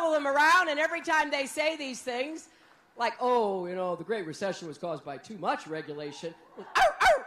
follow them around, and every time they say these things, like, oh, you know, the Great Recession was caused by too much regulation. Ow, ow,